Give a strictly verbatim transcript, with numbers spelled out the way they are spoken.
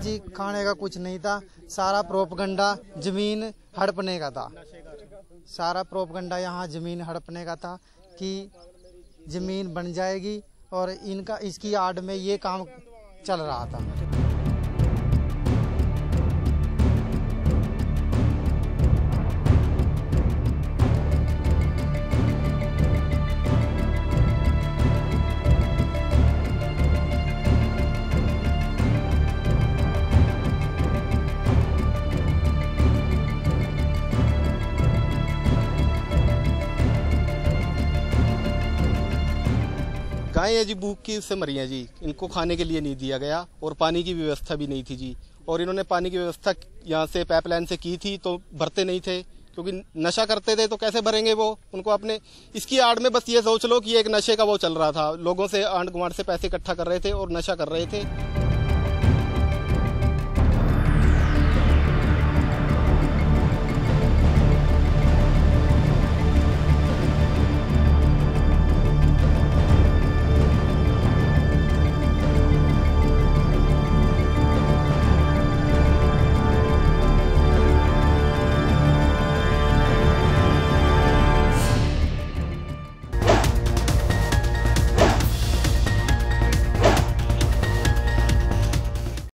जी खाने का कुछ नहीं था, सारा प्रोपगंडा जमीन हड़पने का था। सारा प्रोपगंडा यहाँ जमीन हड़पने का था कि जमीन बन जाएगी और इनका इसकी आड़ में ये काम चल रहा था। गायें जी भूख की से मरी हैं जी, इनको खाने के लिए नहीं दिया गया और पानी की व्यवस्था भी नहीं थी जी। और इन्होंने पानी की व्यवस्था यहाँ से पाइपलाइन से की थी तो भरते नहीं थे, क्योंकि नशा करते थे तो कैसे भरेंगे वो। उनको अपने इसकी आड़ में बस ये सोच लो कि एक नशे का वो चल रहा था, लोगों से आंड गुआंड से पैसे इकट्ठा कर रहे थे और नशा कर रहे थे।